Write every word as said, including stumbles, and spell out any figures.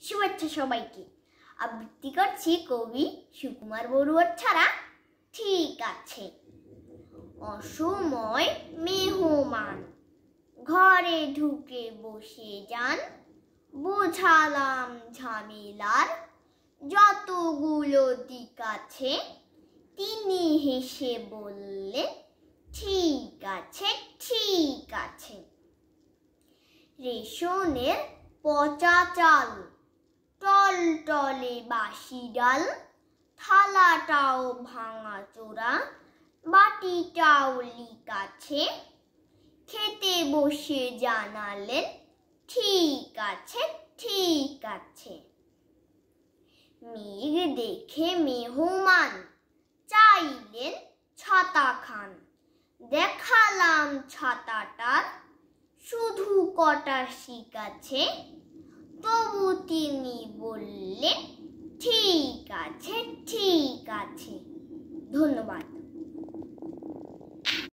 শুভেচ্ছা সবাইকে। আবৃত্তি করছি কবি সুকুমার বড়ুয়ার ছড়া ঠিক আছে। অসময় মেহমান ঘরে ঢুকে বসে যান, বোঝালাম ঝামেলার যতগুলো দিক আছে। তিনি হেসে বললেন, ঠিক আছে ঠিক আছে। রেশনের পচা চাল, টলটলে বাসি ডাল, থালাটাও ভাঙা চোরা, বাটিটাও লিক আছে। খেতে বসে জানালেন, ঠিক আছে ঠিক আছে। মেঘ দেখে মেহমান চাইলেন ছাতা খান, দেখালাম ছাতাটার শুধু কটা শিক আছে। তবু তিনি বললেন, ঠিক আছে ঠিক আছে। ধন্যবাদ।